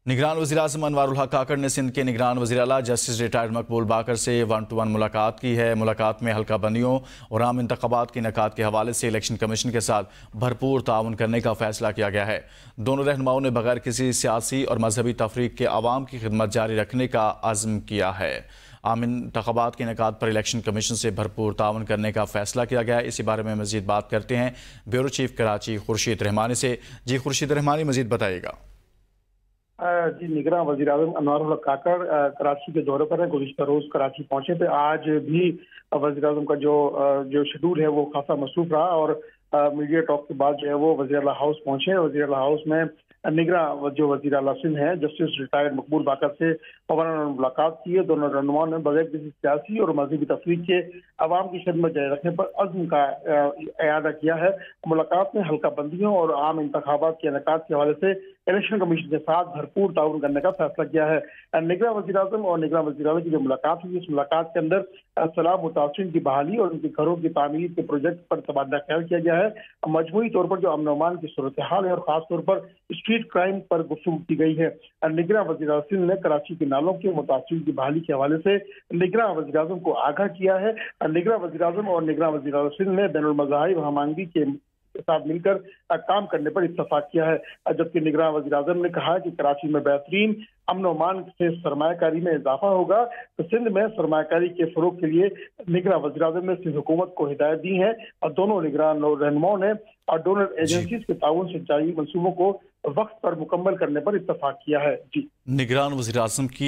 نگران وزیراعظم انوار الحق کاکڑ نے سندھ کے نگران وزیر اعلیٰ جسٹس ریٹائرڈ مقبول باقر سے 1 to 1 ملاقات کی ہے۔ ملاقات میں حلقہ بندیوں اور عام انتخابات کے انعقاد کے حوالے سے الیکشن کمیشن کے ساتھ بھرپور تعاون کرنے کا فیصلہ کیا گیا ہے۔ دونوں رہنماؤں نے بغیر کسی سیاسی اور مذہبی تفریق کے عوام کی خدمت جاری رکھنے کا عزم کیا ہے۔ عام انتخابات کے انعقاد پر الیکشن کمیشن سے بھرپور تعاون کرنے کا فیصلہ کیا گیا ہے۔ اسی بارے میں مزید بات کرتے ہیں بیورو چیف کراچی خورشید رحمانی سے۔ جی خورشید رحمانی، مزید بتائیے گا۔ جی، نگراں وزیر اعظم انوار الحق کاکڑ کراچی کے دورے پر ہیں۔ گزشتہ روز کراچی پہنچے تھے۔ آج بھی وزیر اعظم کا جو شیڈول ہے وہ خاصا مصروف رہا اور میڈیا ٹاک کے بعد جو ہے وہ وزیر اعلیٰ ہاؤس پہنچے۔ وزیر اعلیٰ ہاؤس میں نگراں جو وزیر اعلیٰ سندھ ہیں جسٹس ریٹائرڈ مقبول باقر سے ملاقات کی ہے۔ دونوں رہنماؤں نے بغیر کسی سیاسی اور مذہبی تفریق کے عوام کی خدمت جاری رکھنے پر عزم کا اعادہ کیا ہے۔ ملاقات میں حلقہ بندیوں اور عام انتخابات کے انعقاد کے حوالے سے الیکشن کمیشن کے ساتھ بھرپور تعاون کرنے کا فیصلہ کیا ہے۔ نگراں وزیر اعظم اور نگراں وزیر اعلیٰ کی جو ملاقات ہوئی، اس ملاقات کے اندر سیلاب متاثرین کی بحالی اور ان کے گھروں کی تعمیر کے پروجیکٹ پر تبادلہ خیال کیا گیا ہے۔ مجموعی طور پر جو امن و امان کی صورتحال ہے اور خاص طور پر اسٹریٹ کرائم پر گفتگو کی گئی ہے۔ نگراں وزیر اعظم سندھ نے کراچی کے نالوں کے متاثرین کی بحالی کے حوالے سے نگراں وزیر اعظم کو آگاہ کیا ہے۔ نگراں وزیر اعظم اور نگراں وزیر اعظم سندھ نے بین المذاہب ہمانگی کے ساتھ مل کر کام کرنے پر اتفاق کیا ہے، جبکہ نگراں وزیر اعظم نے کہا کہ کراچی میں بہترین امن و امان سے سرمایہ کاری میں اضافہ ہوگا۔ تو سندھ میں سرمایہ کاری کے فروغ کے لیے نگراں وزیر اعظم نے سندھ حکومت کو ہدایت دی ہے اور دونوں نگراں رہنماؤں نے اور ڈونر ایجنسیز کے تعاون سے جاری منصوبوں کو وقت پر مکمل کرنے پر اتفاق کیا ہے۔ جی، نگران وزیر اعظم کی